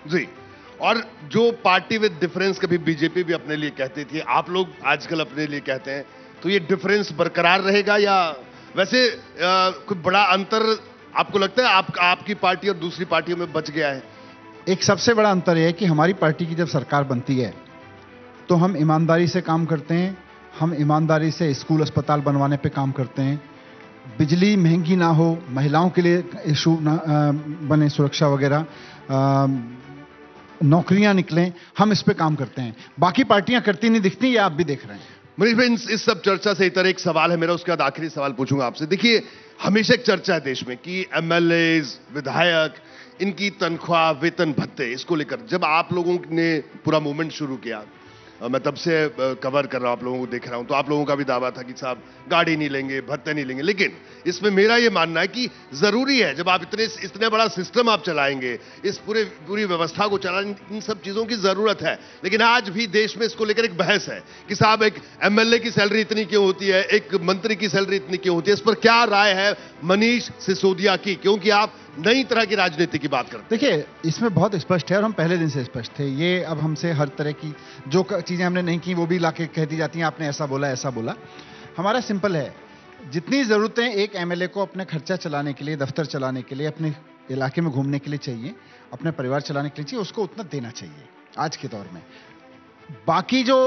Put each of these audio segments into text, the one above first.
जी, और जो party with difference कभी बीजेपी भी अपने लिए कहती थी, आप लोग आजकल अपने लिए कहते हैं, तो ये डिफरेंस बरकरार रहेगा या वैसे कोई बड़ा अंतर आपको लगता है आपकी पार्टी और दूसरी पार्टियों में बच गया है? एक सबसे बड़ा अंतर यह है कि हमारी पार्टी की जब सरकार बनती है तो हम ईमानदारी से काम करते हैं, हम ईमानदारी से स्कूल अस्पताल बनवाने पे काम करते हैं, बिजली महंगी ना हो, महिलाओं के लिए इशू ना बने, सुरक्षा वगैरह, नौकरियां निकलें, हम इस पे काम करते हैं। बाकी पार्टियां करती नहीं दिखती, ये आप भी देख रहे हैं। मनीष भाई, इस सब चर्चा से इतर एक सवाल है मेरा, उसके बाद आखिरी सवाल पूछूंगा आपसे। देखिए, हमेशा एक चर्चा है देश में कि एमएलएज, विधायक, इनकी तनख्वाह, वेतन, भत्ते, इसको लेकर जब आप लोगों ने पूरा मूवमेंट शुरू किया, मैं तब से कवर कर रहा हूं, आप लोगों को देख रहा हूं, तो आप लोगों का भी दावा था कि साहब गाड़ी नहीं लेंगे, भत्ते नहीं लेंगे। लेकिन इसमें मेरा ये मानना है कि जरूरी है, जब आप इतने बड़ा सिस्टम आप चलाएंगे, इस पूरी व्यवस्था को चलाने, इन सब चीजों की जरूरत है। लेकिन आज भी देश में इसको लेकर एक बहस है कि साहब एक एमएलए की सैलरी इतनी क्यों होती है, एक मंत्री की सैलरी इतनी क्यों होती है? इस पर क्या राय है मनीष सिसोदिया की, क्योंकि आप नई तरह की राजनीति की बात करते हैं? देखिए, इसमें बहुत स्पष्ट है और हम पहले दिन से स्पष्ट थे। ये अब हमसे हर तरह की जो चीजें हमने नहीं की वो भी लाके कह दी जाती हैं, आपने ऐसा बोला, ऐसा बोला। हमारा सिंपल है, जितनी जरूरतें एक एमएलए को अपने खर्चा चलाने के लिए, दफ्तर चलाने के लिए, अपने इलाके में घूमने के लिए चाहिए, अपने परिवार चलाने के लिए चाहिए, उसको उतना देना चाहिए आज के दौर में। बाकी जो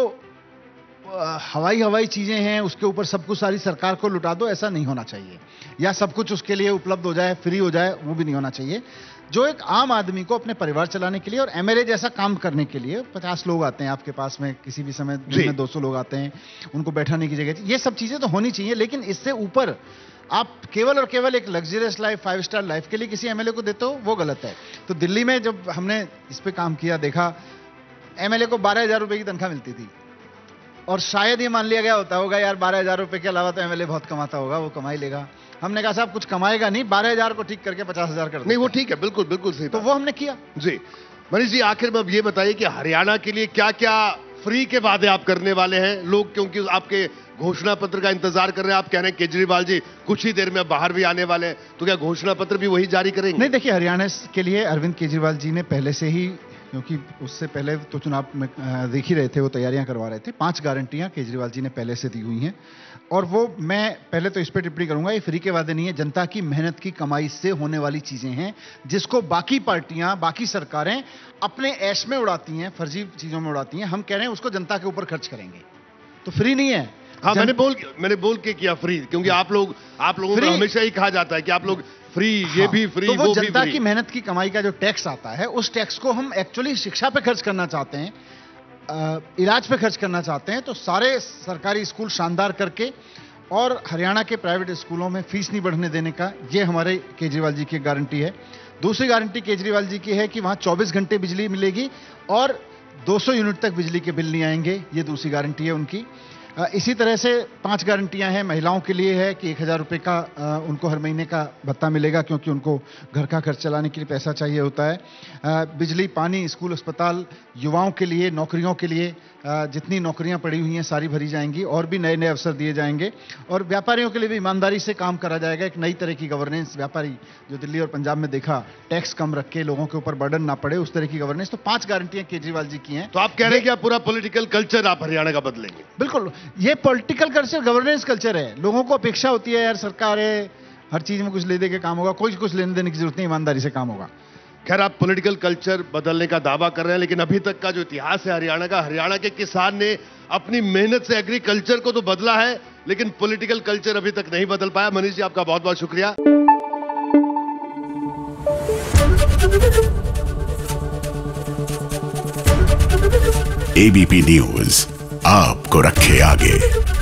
हवाई चीजें हैं उसके ऊपर सब कुछ सारी सरकार को लुटा दो, ऐसा नहीं होना चाहिए। या सब कुछ उसके लिए उपलब्ध हो जाए, फ्री हो जाए, वो भी नहीं होना चाहिए। जो एक आम आदमी को अपने परिवार चलाने के लिए और एमएलए जैसा काम करने के लिए 50 लोग आते हैं आपके पास में, किसी भी समय दिन में 200 लोग आते हैं, उनको बैठाने की जगह, ये सब चीजें तो होनी चाहिए। लेकिन इससे ऊपर आप केवल और केवल एक लग्जरियस लाइफ, 5 स्टार लाइफ के लिए किसी एमएलए को देते हो, वो गलत है। तो दिल्ली में जब हमने इस पे काम किया, देखा एमएलए को 12,000 रुपए की तनख्वाह मिलती थी और शायद ये मान लिया गया होगा यार 12,000 रुपए के अलावा तो एमएलए बहुत कमाता होगा, वो कमा ही लेगा। हमने कहा साहब कुछ कमाएगा नहीं, 12,000 को ठीक करके 50,000 कर दो। नहीं, वो ठीक है, बिल्कुल बिल्कुल सही। तो वो हमने किया। जी मनीष जी, आखिर में अब ये बताइए कि हरियाणा के लिए क्या क्या फ्री के वादे आप करने वाले हैं? लोग क्योंकि आपके घोषणा पत्र का इंतजार कर रहे हैं, आप कह रहे हैं केजरीवाल जी कुछ ही देर में बाहर भी आने वाले हैं, तो क्या घोषणा पत्र भी वही जारी करेंगे? नहीं, देखिए, हरियाणा के लिए अरविंद केजरीवाल जी ने पहले से ही, क्योंकि उससे पहले तो चुनाव में देख ही रहे थे, वो तैयारियां करवा रहे थे, 5 गारंटियां केजरीवाल जी ने पहले से दी हुई हैं। और वो, मैं पहले तो इस पर टिप्पणी करूंगा, ये फ्री के वादे नहीं है, जनता की मेहनत की कमाई से होने वाली चीजें हैं, जिसको बाकी पार्टियां, बाकी सरकारें अपने ऐश में उड़ाती हैं, फर्जी चीजों में उड़ाती हैं। हम कह रहे हैं उसको जनता के ऊपर खर्च करेंगे, तो फ्री नहीं है। हाँ, मैंने बोल के किया फ्री, क्योंकि आप लोगों को हमेशा ही कहा जाता है कि आप लोग फ्री, ये भी फ्री, तो वो जनता की मेहनत की कमाई का जो टैक्स आता है, उस टैक्स को हम एक्चुअली शिक्षा पे खर्च करना चाहते हैं, इलाज पे खर्च करना चाहते हैं। तो सारे सरकारी स्कूल शानदार करके और हरियाणा के प्राइवेट स्कूलों में फीस नहीं बढ़ने देने का, ये हमारे केजरीवाल जी की गारंटी है। दूसरी गारंटी केजरीवाल जी की है कि वहां 24 घंटे बिजली मिलेगी और 200 यूनिट तक बिजली के बिल नहीं आएंगे, ये दूसरी गारंटी है उनकी। इसी तरह से 5 गारंटियां हैं। महिलाओं के लिए है कि 1,000 रुपए का उनको हर महीने का भत्ता मिलेगा, क्योंकि उनको घर का खर्च चलाने के लिए पैसा चाहिए होता है। बिजली, पानी, स्कूल, अस्पताल, युवाओं के लिए, नौकरियों के लिए जितनी नौकरियां पड़ी हुई हैं सारी भरी जाएंगी और भी नए नए अवसर दिए जाएंगे। और व्यापारियों के लिए भी ईमानदारी से काम करा जाएगा, एक नई तरह की गवर्नेंस। व्यापारी जो दिल्ली और पंजाब में देखा, टैक्स कम रख के लोगों के ऊपर बर्डन ना पड़े, उस तरह की गवर्नेंस। तो 5 गारंटियां केजरीवाल जी की हैं। तो आप कह रहे हैं कि आप पूरा पॉलिटिकल कल्चर आप हरियाणा का बदलेंगे? बिल्कुल, ये पॉलिटिकल कल्चर, गवर्नेंस कल्चर है। लोगों को अपेक्षा होती है यार सरकार है, हर चीज में कुछ ले दे के काम होगा, कोई कुछ लेने देने की जरूरत नहीं, ईमानदारी से काम होगा। खैर, आप पॉलिटिकल कल्चर बदलने का दावा कर रहे हैं, लेकिन अभी तक का जो इतिहास है हरियाणा का, हरियाणा के किसान ने अपनी मेहनत से एग्रीकल्चर को तो बदला है, लेकिन पॉलिटिकल कल्चर अभी तक नहीं बदल पाया। मनीष जी, आपका बहुत बहुत शुक्रिया। एबीपी न्यूज आपको रखे आगे।